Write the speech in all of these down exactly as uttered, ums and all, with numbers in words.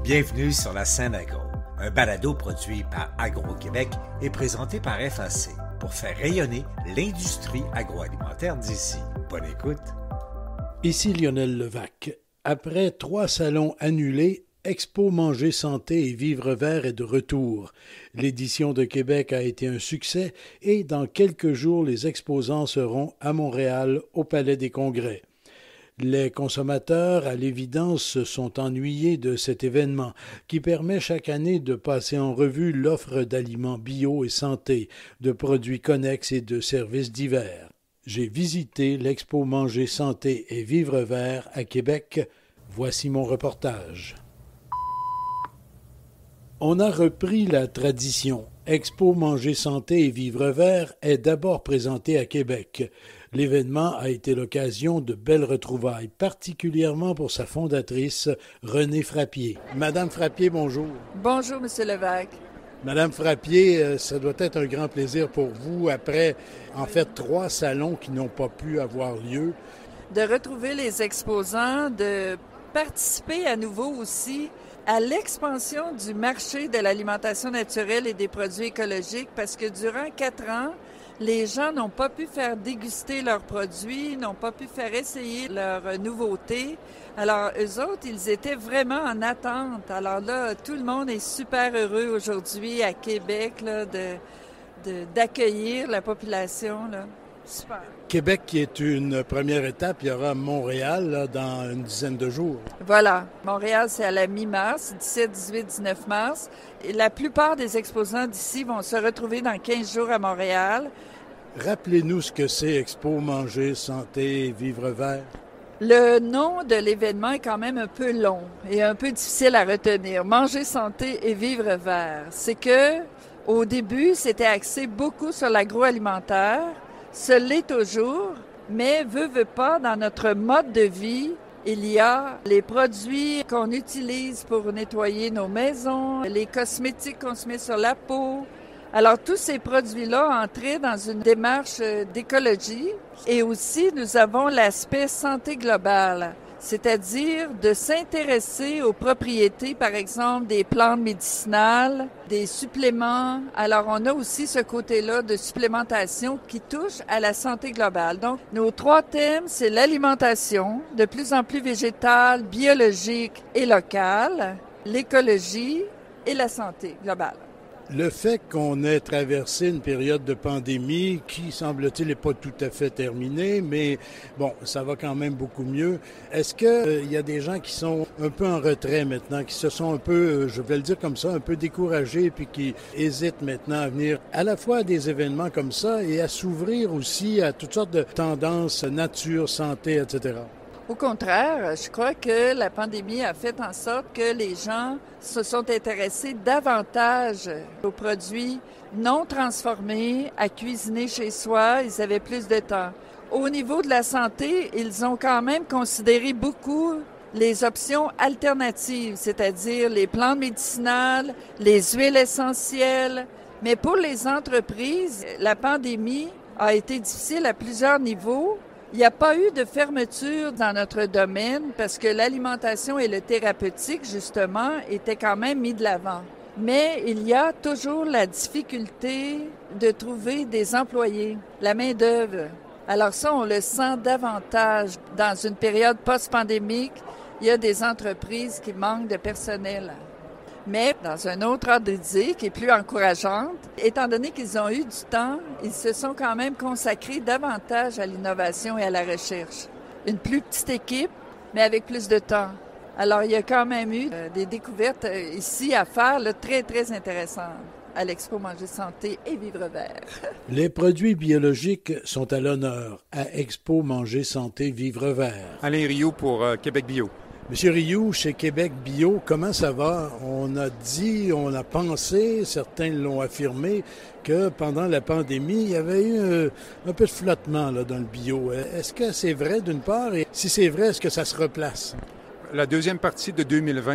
Bienvenue sur la scène agro, un balado produit par Agro-Québec et présenté par F A C pour faire rayonner l'industrie agroalimentaire d'ici. Bonne écoute. Ici Lionel Levac. Après trois salons annulés, Expo Manger Santé et Vivre Vert est de retour. L'édition de Québec a été un succès et dans quelques jours, les exposants seront à Montréal, au Palais des Congrès. Les consommateurs, à l'évidence, se sont ennuyés de cet événement qui permet chaque année de passer en revue l'offre d'aliments bio et santé, de produits connexes et de services divers. J'ai visité l'Expo Manger Santé et Vivre Vert à Québec. Voici mon reportage. On a repris la tradition. Expo Manger Santé et Vivre Vert est d'abord présenté à Québec. L'événement a été l'occasion de belles retrouvailles, particulièrement pour sa fondatrice, Renée Frappier. Madame Frappier, bonjour. Bonjour, Monsieur Levac. Madame Frappier, ça doit être un grand plaisir pour vous, après, en fait, trois salons qui n'ont pas pu avoir lieu. De retrouver les exposants, de participer à nouveau aussi à l'expansion du marché de l'alimentation naturelle et des produits écologiques, parce que durant quatre ans, les gens n'ont pas pu faire déguster leurs produits, n'ont pas pu faire essayer leurs nouveautés. Alors, eux autres, ils étaient vraiment en attente. Alors là, tout le monde est super heureux aujourd'hui à Québec là, de, de, d'accueillir la population. Là. Super. Québec qui est une première étape, il y aura Montréal là, dans une dizaine de jours. Voilà. Montréal, c'est à la mi-mars, dix-sept, dix-huit, dix-neuf mars. Et la plupart des exposants d'ici vont se retrouver dans quinze jours à Montréal. Rappelez-nous ce que c'est Expo Manger Santé et Vivre Vert. Le nom de l'événement est quand même un peu long et un peu difficile à retenir. Manger santé et vivre vert. C'est que, au début, c'était axé beaucoup sur l'agroalimentaire. Ce l'est toujours, mais veut, veut pas, dans notre mode de vie, il y a les produits qu'on utilise pour nettoyer nos maisons, les cosmétiques qu'on se met sur la peau. Alors, tous ces produits-là entraient dans une démarche d'écologie. Et aussi, nous avons l'aspect santé globale, c'est-à-dire de s'intéresser aux propriétés, par exemple, des plantes médicinales, des suppléments. Alors, on a aussi ce côté-là de supplémentation qui touche à la santé globale. Donc, nos trois thèmes, c'est l'alimentation, de plus en plus végétale, biologique et locale, l'écologie et la santé globale. Le fait qu'on ait traversé une période de pandémie qui, semble-t-il, n'est pas tout à fait terminée, mais bon, ça va quand même beaucoup mieux. Est-ce qu'il euh, y a des gens qui sont un peu en retrait maintenant, qui se sont un peu, euh, je vais le dire comme ça, un peu découragés, puis qui hésitent maintenant à venir à la fois à des événements comme ça et à s'ouvrir aussi à toutes sortes de tendances, nature, santé, et cetera? Au contraire, je crois que la pandémie a fait en sorte que les gens se sont intéressés davantage aux produits non transformés, à cuisiner chez soi. Ils avaient plus de temps. Au niveau de la santé, ils ont quand même considéré beaucoup les options alternatives, c'est-à-dire les plantes médicinales, les huiles essentielles. Mais pour les entreprises, la pandémie a été difficile à plusieurs niveaux. Il n'y a pas eu de fermeture dans notre domaine parce que l'alimentation et le thérapeutique, justement, étaient quand même mis de l'avant. Mais il y a toujours la difficulté de trouver des employés, la main-d'œuvre. Alors ça, on le sent davantage. Dans une période post-pandémique, il y a des entreprises qui manquent de personnel. Mais dans un autre ordre d'idée qui est plus encourageante, étant donné qu'ils ont eu du temps, ils se sont quand même consacrés davantage à l'innovation et à la recherche. Une plus petite équipe, mais avec plus de temps. Alors, il y a quand même eu euh, des découvertes euh, ici à faire, là, très, très intéressantes à l'Expo Manger Santé et Vivre Vert. Les produits biologiques sont à l'honneur à Expo Manger Santé Vivre Vert. Alain Rioux pour euh, Québec Bio. Monsieur Rioux, chez Québec Bio, comment ça va? On a dit, on a pensé, certains l'ont affirmé, que pendant la pandémie, il y avait eu un, un peu de flottement là, dans le bio. Est-ce que c'est vrai d'une part? Et si c'est vrai, est-ce que ça se replace? La deuxième partie de deux mille vingt,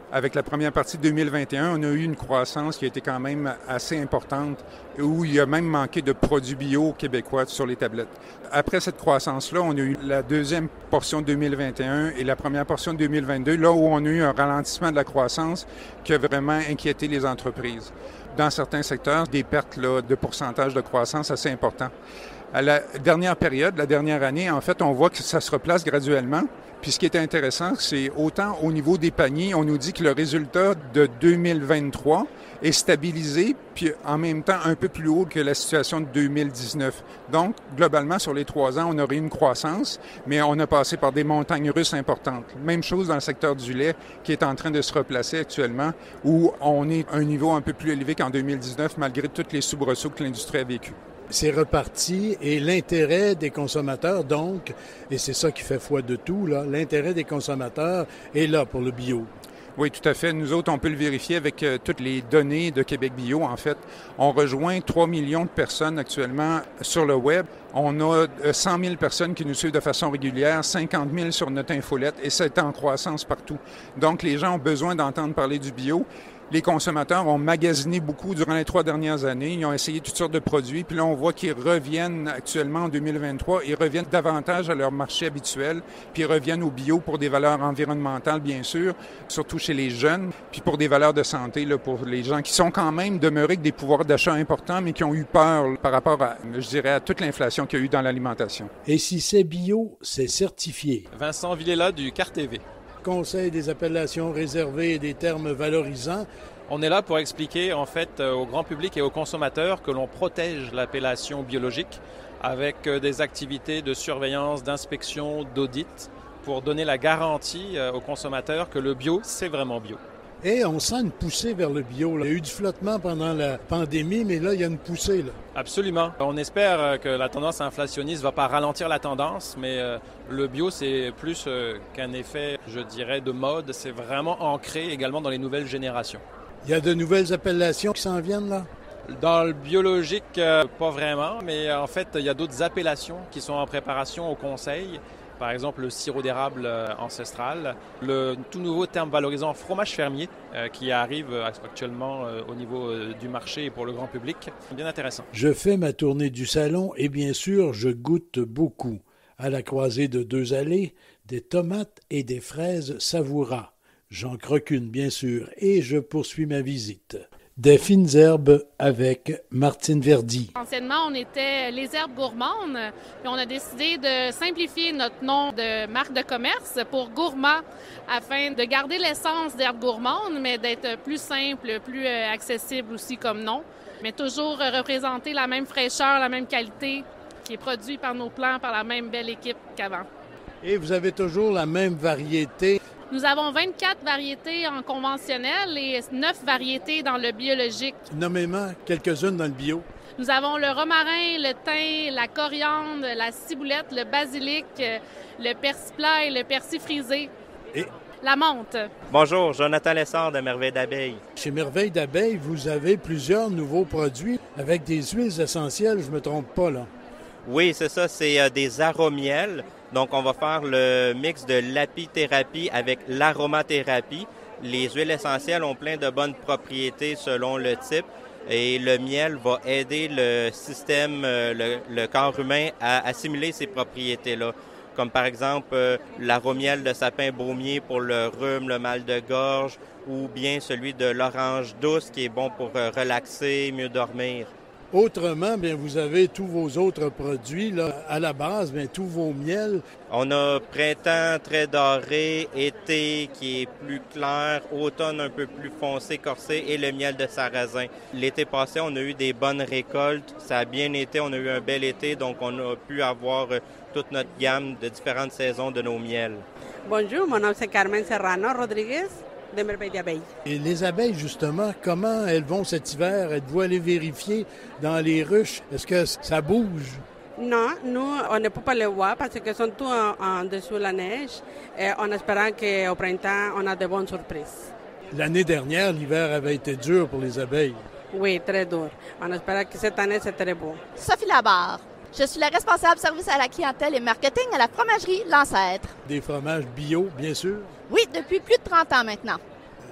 Avec la première partie de deux mille vingt et un, on a eu une croissance qui a été quand même assez importante, où il y a même manqué de produits bio québécois sur les tablettes. Après cette croissance-là, on a eu la deuxième portion de deux mille vingt et un et la première portion de deux mille vingt-deux, là où on a eu un ralentissement de la croissance qui a vraiment inquiété les entreprises. Dans certains secteurs, des pertes là, de pourcentage de croissance assez importants. À la dernière période, la dernière année, en fait, on voit que ça se replace graduellement. Puis ce qui est intéressant, c'est autant au niveau des paniers, on nous dit que le résultat de deux mille vingt-trois est stabilisé, puis en même temps un peu plus haut que la situation de deux mille dix-neuf. Donc, globalement, sur les trois ans, on aurait une croissance, mais on a passé par des montagnes russes importantes. Même chose dans le secteur du lait, qui est en train de se replacer actuellement, où on est à un niveau un peu plus élevé qu'en deux mille dix-neuf, malgré tous les soubresauts que l'industrie a vécu. C'est reparti et l'intérêt des consommateurs, donc, et c'est ça qui fait foi de tout, là, l'intérêt des consommateurs est là pour le bio. Oui, tout à fait. Nous autres, on peut le vérifier avec euh, toutes les données de Québec Bio, en fait. On rejoint trois millions de personnes actuellement sur le web. On a euh, cent mille personnes qui nous suivent de façon régulière, cinquante mille sur notre infolette, et c'est en croissance partout. Donc, les gens ont besoin d'entendre parler du bio. Les consommateurs ont magasiné beaucoup durant les trois dernières années. Ils ont essayé toutes sortes de produits. Puis là, on voit qu'ils reviennent actuellement en deux mille vingt-trois. Ils reviennent davantage à leur marché habituel. Puis ils reviennent au bio pour des valeurs environnementales, bien sûr, surtout chez les jeunes. Puis pour des valeurs de santé, là, pour les gens qui sont quand même demeurés avec des pouvoirs d'achat importants, mais qui ont eu peur là, par rapport à, je dirais, à toute l'inflation qu'il y a eu dans l'alimentation. Et si c'est bio, c'est certifié. Vincent Villela du C A R T V. Conseil des appellations réservées et des termes valorisants. On est là pour expliquer en fait au grand public et aux consommateurs que l'on protège l'appellation biologique avec des activités de surveillance, d'inspection, d'audit pour donner la garantie aux consommateurs que le bio, c'est vraiment bio. Et on sent une poussée vers le bio. Là. Il y a eu du flottement pendant la pandémie, mais là, il y a une poussée. Là. Absolument. On espère que la tendance inflationniste ne va pas ralentir la tendance, mais le bio, c'est plus qu'un effet, je dirais, de mode. C'est vraiment ancré également dans les nouvelles générations. Il y a de nouvelles appellations qui s'en viennent, là? Dans le biologique, euh, pas vraiment, mais en fait, il y a d'autres appellations qui sont en préparation au Conseil. Par exemple, le sirop d'érable euh, ancestral, le tout nouveau terme valorisant fromage fermier euh, qui arrive actuellement euh, au niveau euh, du marché et pour le grand public. Bien intéressant. Je fais ma tournée du salon et bien sûr, je goûte beaucoup. À la croisée de deux allées, des tomates et des fraises Savoura. J'en croque une, bien sûr, et je poursuis ma visite. Des fines herbes avec Martine Verdi. Anciennement, on était les herbes gourmandes, puis on a décidé de simplifier notre nom de marque de commerce pour gourmand, afin de garder l'essence d'herbes gourmandes, mais d'être plus simple, plus accessible aussi comme nom, mais toujours représenter la même fraîcheur, la même qualité qui est produite par nos plants, par la même belle équipe qu'avant. Et vous avez toujours la même variété. Nous avons vingt-quatre variétés en conventionnel et neuf variétés dans le biologique. Nommément quelques-unes dans le bio. Nous avons le romarin, le thym, la coriandre, la ciboulette, le basilic, le persil plat et le persil frisé. Et la menthe. Bonjour, Jonathan Lessard de Merveille d'Abeille. Chez Merveille d'Abeille, vous avez plusieurs nouveaux produits avec des huiles essentielles, je ne me trompe pas là. Oui, c'est ça, c'est euh, des aromiels. Donc, on va faire le mix de l'apithérapie avec l'aromathérapie. Les huiles essentielles ont plein de bonnes propriétés selon le type et le miel va aider le système, le, le corps humain à assimiler ces propriétés-là. Comme par exemple euh, l'aromiel de sapin baumier pour le rhume, le mal de gorge ou bien celui de l'orange douce qui est bon pour euh, relaxer, mieux dormir. Autrement, bien, vous avez tous vos autres produits là, à la base, bien, tous vos miels. On a printemps très doré, été qui est plus clair, automne un peu plus foncé, corsé et le miel de sarrasin. L'été passé, on a eu des bonnes récoltes. Ça a bien été, on a eu un bel été, donc on a pu avoir toute notre gamme de différentes saisons de nos miels. Bonjour, mon nom c'est Carmen Serrano Rodriguez de Merveille d'Abeille. Et les abeilles, justement, comment elles vont cet hiver? Êtes-vous allé vérifier dans les ruches? Est-ce que ça bouge? Non, nous, on ne peut pas les voir parce qu'elles sont tous en, en dessous de la neige et en espérant qu'au printemps, on a de bonnes surprises. L'année dernière, l'hiver avait été dur pour les abeilles. Oui, très dur. On espère que cette année, c'est très beau. Sophie Labarre. Je suis la responsable service à la clientèle et marketing à la fromagerie L'Ancêtre. Des fromages bio, bien sûr? Oui, depuis plus de trente ans maintenant.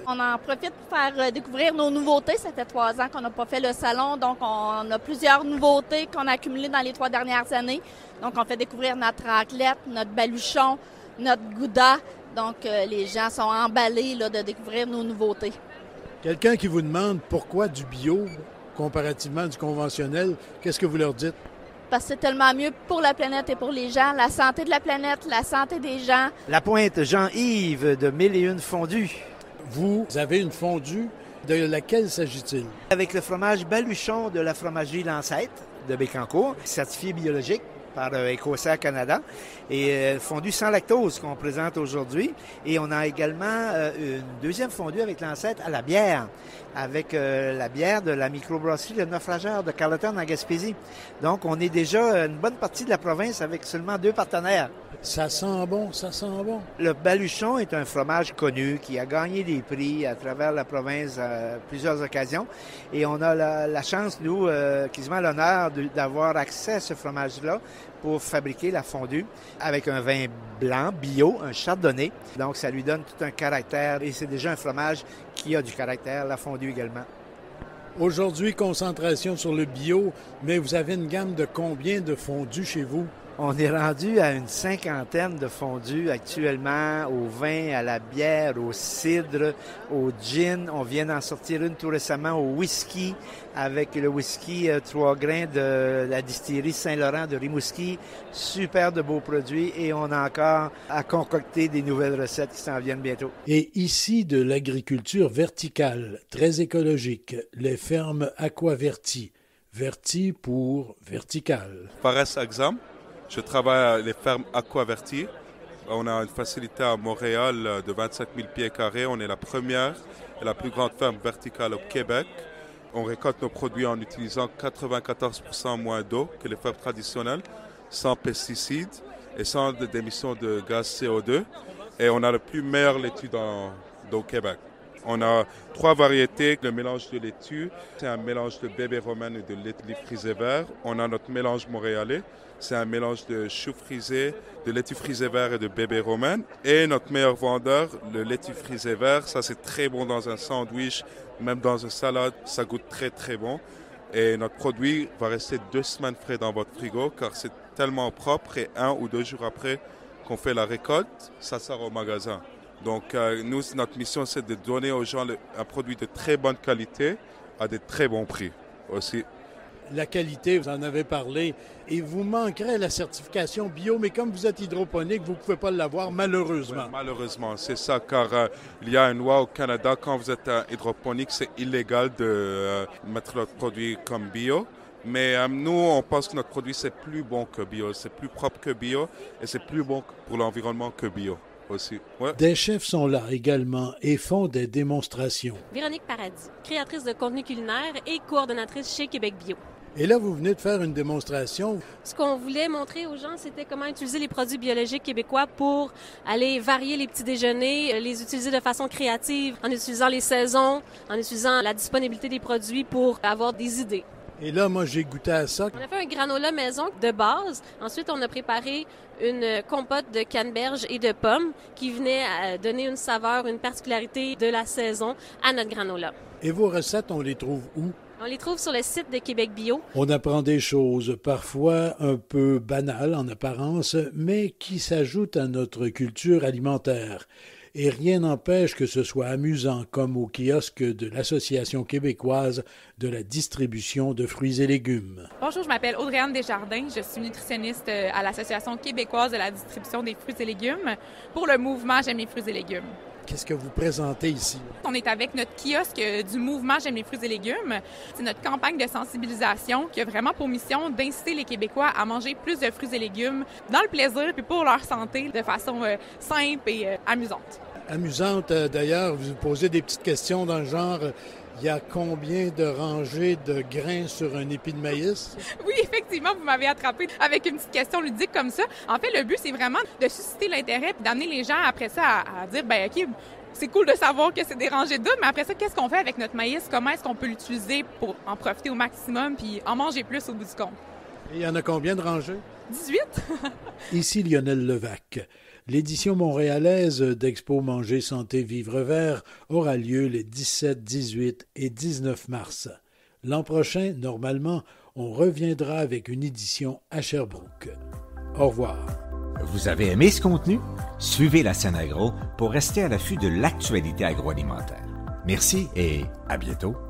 On en profite pour faire découvrir nos nouveautés. Ça fait trois ans qu'on n'a pas fait le salon, donc on a plusieurs nouveautés qu'on a accumulées dans les trois dernières années. Donc on fait découvrir notre raclette, notre baluchon, notre gouda. Donc euh, les gens sont emballés là, de découvrir nos nouveautés. Quelqu'un qui vous demande pourquoi du bio comparativement du conventionnel, qu'est-ce que vous leur dites? Parce que c'est tellement mieux pour la planète et pour les gens, la santé de la planète, la santé des gens. La Pointe Jean-Yves de Mille et Une Fondues. Vous avez une fondue, de laquelle s'agit-il? Avec le fromage baluchon de la fromagerie Lancette de Bécancour, certifié biologique par euh, Écossaire Canada, et euh, fondue sans lactose qu'on présente aujourd'hui. Et on a également euh, une deuxième fondue avec Lancette à la bière, avec euh, la bière de la microbrasserie Le Naufrageur de Carleton en Gaspésie. Donc, on est déjà une bonne partie de la province avec seulement deux partenaires. Ça sent bon, ça sent bon. Le baluchon est un fromage connu qui a gagné des prix à travers la province à plusieurs occasions. Et on a la, la chance, nous, euh, quasiment l'honneur de, d'avoir accès à ce fromage-là pour fabriquer la fondue avec un vin blanc, bio, un chardonnay. Donc, ça lui donne tout un caractère et c'est déjà un fromage qui a du caractère, la fondue également. Aujourd'hui, concentration sur le bio, mais vous avez une gamme de combien de fondues chez vous? On est rendu à une cinquantaine de fondues actuellement au vin, à la bière, au cidre, au gin. On vient d'en sortir une tout récemment au whisky avec le whisky euh, trois grains de la distillerie Saint-Laurent de Rimouski. Super de beaux produits et on a encore à concocter des nouvelles recettes qui s'en viennent bientôt. Et ici, de l'agriculture verticale, très écologique, les fermes Aquaverti. Verti pour vertical. Par exemple, je travaille à les fermes Aquaverti. On a une facilité à Montréal de vingt-cinq mille pieds carrés. On est la première et la plus grande ferme verticale au Québec. On récolte nos produits en utilisant quatre-vingt-quatorze pour cent moins d'eau que les fermes traditionnelles, sans pesticides et sans d'émissions de gaz C O deux. Et on a le plus meilleur laitue dans, au Québec. On a trois variétés. Le mélange de laitue, c'est un mélange de bébé romaine et de laitue frisé vert. On a notre mélange montréalais. C'est un mélange de chou frisé, de laitue frisé vert et de bébé romaine. Et notre meilleur vendeur, le laitue frisé vert, ça c'est très bon dans un sandwich, même dans une salade, ça goûte très très bon. Et notre produit va rester deux semaines frais dans votre frigo car c'est tellement propre et un ou deux jours après qu'on fait la récolte, ça sort au magasin. Donc euh, nous, notre mission c'est de donner aux gens le, un produit de très bonne qualité à des très bons prix aussi. La qualité, vous en avez parlé, et vous manquerez la certification bio, mais comme vous êtes hydroponique, vous ne pouvez pas l'avoir, malheureusement. Oui, malheureusement, c'est ça, car euh, il y a une loi au Canada, quand vous êtes euh, hydroponique, c'est illégal de euh, mettre notre produit comme bio. Mais euh, nous, on pense que notre produit, c'est plus bon que bio, c'est plus propre que bio, et c'est plus bon pour l'environnement que bio. Aussi. Ouais. Des chefs sont là également et font des démonstrations. Véronique Paradis, créatrice de contenu culinaire et coordonnatrice chez Québec Bio. Et là, vous venez de faire une démonstration. Ce qu'on voulait montrer aux gens, c'était comment utiliser les produits biologiques québécois pour aller varier les petits déjeuners, les utiliser de façon créative, en utilisant les saisons, en utilisant la disponibilité des produits pour avoir des idées. Et là, moi, j'ai goûté à ça. On a fait un granola maison de base. Ensuite, on a préparé une compote de canneberge et de pommes qui venait à donner une saveur, une particularité de la saison à notre granola. Et vos recettes, on les trouve où? On les trouve sur le site de Québec Bio. On apprend des choses parfois un peu banales en apparence, mais qui s'ajoutent à notre culture alimentaire. Et rien n'empêche que ce soit amusant, comme au kiosque de l'Association québécoise de la distribution de fruits et légumes. Bonjour, je m'appelle Audrey-Anne Desjardins. Je suis nutritionniste à l'Association québécoise de la distribution des fruits et légumes pour le mouvement J'aime les fruits et légumes. Qu'est-ce que vous présentez ici? On est avec notre kiosque du mouvement J'aime les fruits et légumes. C'est notre campagne de sensibilisation qui a vraiment pour mission d'inciter les Québécois à manger plus de fruits et légumes dans le plaisir et pour leur santé de façon euh, simple et euh, amusante. Amusante, euh, d'ailleurs, vous posez des petites questions dans le genre... Il y a combien de rangées de grains sur un épi de maïs? Oui, effectivement, vous m'avez attrapé avec une petite question ludique comme ça. En fait, le but, c'est vraiment de susciter l'intérêt et d'amener les gens après ça à, à dire, ben OK, c'est cool de savoir que c'est des rangées de double, mais après ça, qu'est-ce qu'on fait avec notre maïs? Comment est-ce qu'on peut l'utiliser pour en profiter au maximum puis en manger plus au bout du compte? Et il y en a combien de rangées? dix-huit. Ici Lionel Levac. L'édition montréalaise d'Expo Manger Santé Vivre Vert aura lieu les dix-sept, dix-huit et dix-neuf mars. L'an prochain, normalement, on reviendra avec une édition à Sherbrooke. Au revoir. Vous avez aimé ce contenu? Suivez la scène agro pour rester à l'affût de l'actualité agroalimentaire. Merci et à bientôt.